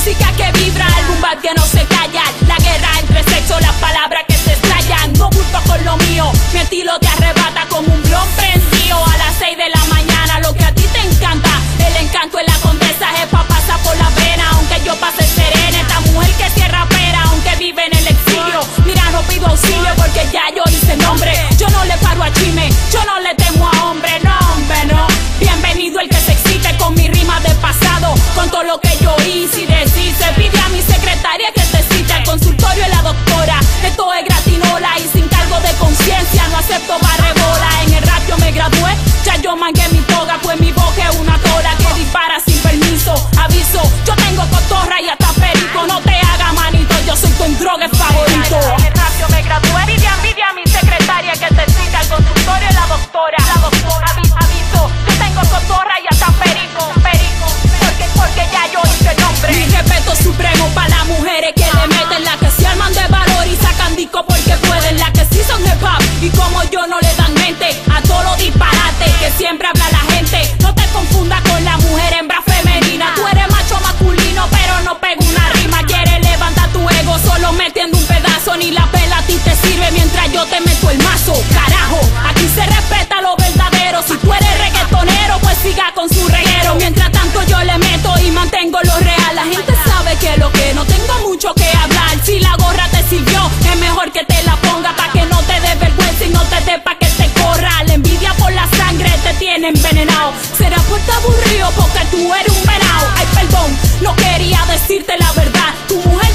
música que vibra, el boom bap que no se calla. La guerra entre sexo, las palabras que se estallan. No bulto con lo mío, mi estilo te arrebata como un blon prendido a las 6 de la mañana. Lo que a ti te encanta, el encanto en la condesa es pa' pasar por la pena. Aunque yo pase serena, esta mujer que cierra pera, aunque vive en el exilio. Mira, no pido auxilio porque ya yo hice nombre. Yo no le paro a chisme, yo no le temo a hombre, no hombre, no. Bienvenido el que se excite con mi rima de pasado, con todo lo que yo hice y deshice. Pide a mi secretaria que te cite al consultorio de la doctora. Esto es gratinola y sin cargo de conciencia, no acepto barrebola. En el rap yo me gradué, ya yo mangué mi toga, pues mi boca es una tola que dispara sin permiso. Aviso, yo tengo cotorra y hasta perico, no te hagas manito, yo soy tu endrogue favorito. En el rap yo me gradué, pide a mi secretaria que te cite al consultorio de la doctora. Aviso, yo tengo cotorra y hasta perico, porque ya yo hice nombre. Mi respeto supremo para las mujeres que le meten, las que se arman de valor y sacan disco porque pueden, las que sí son hip hop y como yo no le dan mente a todo lo disparate que siempre habla la gente. No te confundas con la mujer hembra femenina, tú eres macho masculino pero no pega una rima. Quieres levantar tu ego solo metiendo un pedazo, ni la pela a ti te sirve mientras yo te meto el mazo. Carajo, aquí se respeta lo verdadero, si tú eres reggaetonero pues siga con su reguero. Mientras tanto yo le meto y mantengo lo real, la gente sabe que lo que no tengo mucho que hablar. Si la gorra te sirvió, es mejor que te la ponga pa' que no te dé vergüenza y no te dé pa' que te corra. La envidia por la sangre te tiene envenenado, será por tu aburrido porque tú eres un venado. Ay, perdón, no quería decirte la verdad, tu mujer